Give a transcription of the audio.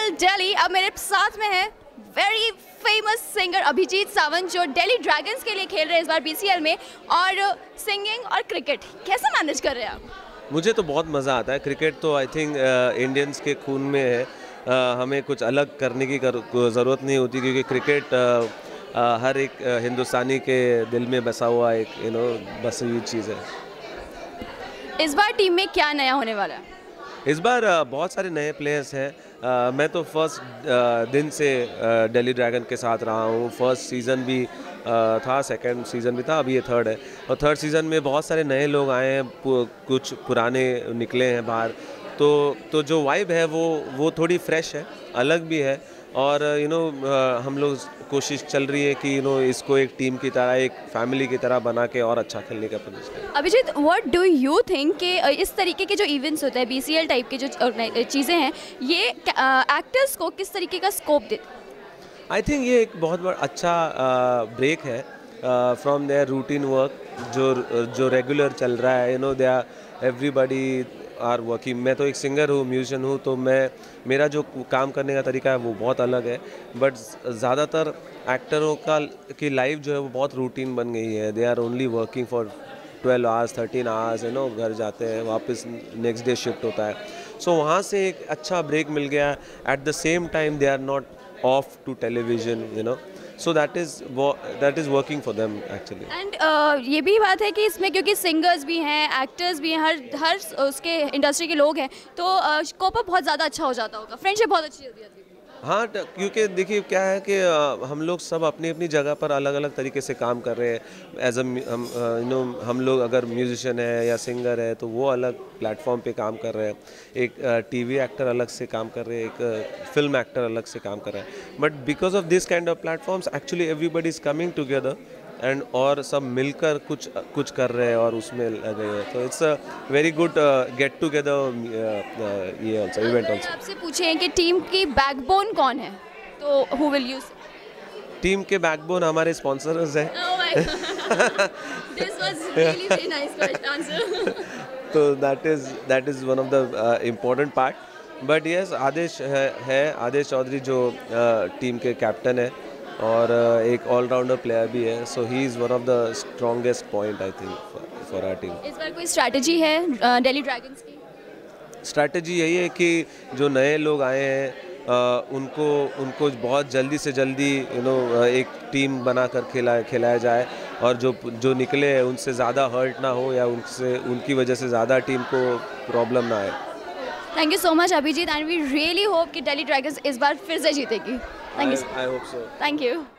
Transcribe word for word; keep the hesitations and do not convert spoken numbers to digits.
BCCL Delhi. अब मेरे साथ में है very famous singer Abhijeet Sawant जो दिल्ली ड्रैगन्स के लिए खेल रहे हैं इस बार बीसीएल में, और सिंगिंग और क्रिकेट कैसे मैनेज कर रहे हैं आप? मुझे तो बहुत मज़ा आता है। क्रिकेट तो आई थिंक इंडियंस के खून में है। uh, हमें कुछ अलग करने की ज़रूरत नहीं होती क्योंकि क्रिकेट uh, uh, हर एक uh, हिंदुस्तानी के दिल में बसा हुआ एक यू नो बसी हुई चीज़ है। इस बार टीम में क्या नया होने वाला है? इस बार uh, बहुत सारे नए प्लेयर्स हैं। uh, मैं तो फर्स्ट uh, दिन से दिल्ली ड्रैगन के साथ रहा हूँ। फर्स्ट सीज़न भी uh, था, सेकंड सीज़न भी था, अभी ये थर्ड है। और थर्ड सीज़न में बहुत सारे नए लोग आए हैं, कुछ पुराने निकले हैं बाहर। तो तो जो वाइब है वो वो थोड़ी फ्रेश है, अलग भी है। और यू नो हम लोग कोशिश चल रही है कि यू नो इसको एक टीम की तरह, एक फैमिली की तरह बना के और अच्छा खेलने का प्रयास करें। Abhijit, what do you think कि इस तरीके के जो इवेंट्स होते हैं, बीसीएल टाइप के जो चीज़ें हैं, ये एक्टर्स को किस तरीके का स्कोप देते हैं? आई थिंक ये एक बहुत बड़ा अच्छा ब्रेक है फ्रॉम देयर रूटीन वर्क जो जो रेगुलर चल रहा है। You know they are everybody are working. मैं तो एक सिंगर हूँ, म्यूजिशियन हूँ, तो मैं मेरा जो काम करने का तरीका है वो बहुत अलग है। बट ज़्यादातर एक्टरों का की लाइफ जो है वो बहुत रूटीन बन गई है। They are only working for twelve hours thirteen hours you know घर जाते हैं, वापस नेक्स्ट डे शिफ्ट होता है। सो so, वहाँ से एक अच्छा ब्रेक मिल गया। At the same time they are not off to television, you know, so that is that is working for them actually. And uh, ये भी बात है कि इसमें क्योंकि सिंगर्स भी हैं, एक्टर्स भी हैं, हर हर उसके इंडस्ट्री के लोग हैं, तो स्कोप uh, बहुत ज़्यादा अच्छा हो जाता होगा, फ्रेंडशिप बहुत अच्छी होती है। हाँ, क्योंकि देखिए क्या है कि हम लोग सब अपनी अपनी जगह पर अलग अलग तरीके से काम कर रहे हैं। एज अ हम यू नो हम लोग अगर म्यूजिशियन है या सिंगर है तो वो अलग प्लेटफॉर्म पे काम कर रहे हैं, एक टीवी एक्टर अलग से काम कर रहे हैं, एक फिल्म एक्टर अलग से काम कर रहे हैं। But because of this kind of platforms actually everybody is coming together and और सब मिलकर कुछ कुछ कर रहे हैं और उसमें लगे हैं। तो it's a very good get together ये आल्सो इवेंट आल्सो। आपसे पूछें कि टीम की बैकबोन कौन है, तो who will you say? Team के बैकबोन हमारे स्पॉन्सर्स हैं। This was really very nice question answer. तो that is that is one of the important part. But yes, Aadesh है, है आदेश चौधरी जो टीम uh, के कैप्टन है और एक ऑलराउंडर प्लेयर भी है। So he is one of the strongest point I think for our team. इस बार कोई स्ट्रैटेजी है दिल्ली ड्रैगन्स की? स्ट्रैटेजी यही है कि जो नए लोग आए हैं uh, उनको उनको बहुत जल्दी से जल्दी यू नो एक टीम बनाकर खेला खिलाया जाए और जो जो निकले हैं उनसे ज़्यादा हर्ट ना हो या उनसे उनकी वजह से ज़्यादा टीम को प्रॉब्लम ना आए। Thank you so much Abhijit, and we really hope कि दिल्ली ड्रैगन्स इस बार फिर से जीतेगी। Thank you. I, I hope so. Thank you.